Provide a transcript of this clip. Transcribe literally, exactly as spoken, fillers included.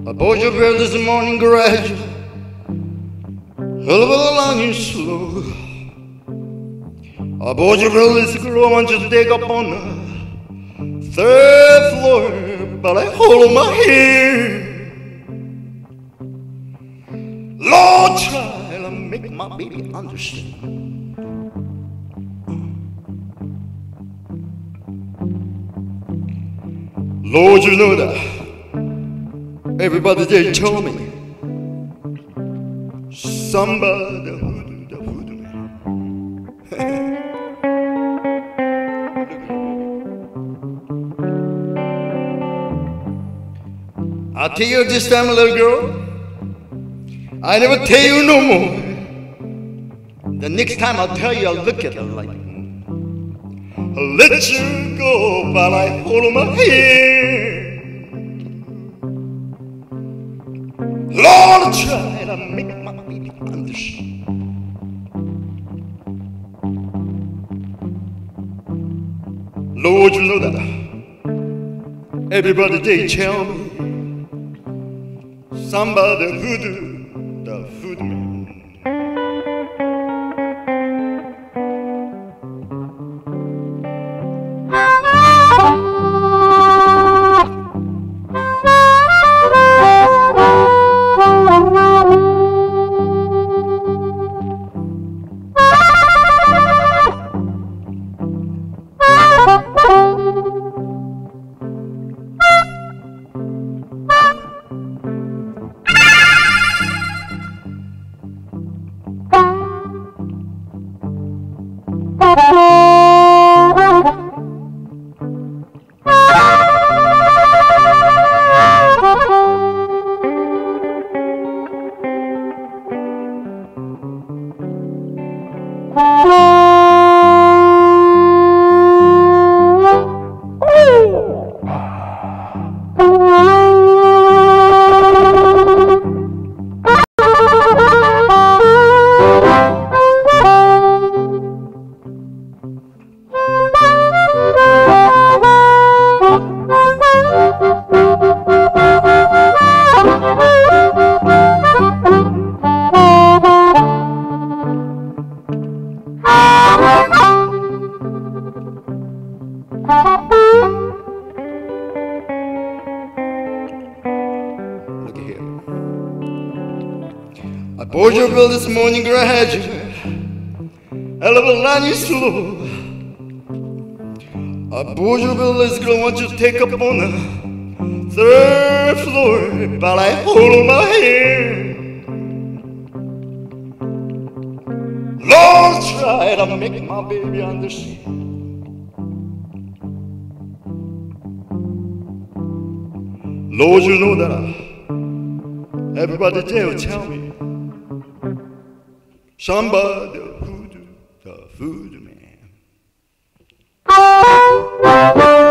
I bought your girl this morning graduate, hell of a long and slow. I bought your girl this girl, I want you to take up on the third floor, but I hold on my hair. Lord, try to make my baby understand. Lord, you know that everybody they told me somebody hoodoo, the hoodoo man. I'll tell you this time, little girl, I never tell you no more. The next time I'll tell you, I'll look at her like, I'll let you go while I hold on my hand. Lord, try to make my baby understand. Lord, you know that everybody they tell me somebody hoodoo, the hoodoo man. Look at here. I bought your girl this morning graduate, hell of a line you slow. I bought your girl this girl, I want you to take up on the third floor while I hold on my hand. Lord, try to make my baby understand. Lord, you know that I, everybody tell, tell me somebody hoodoo, the voodoo man.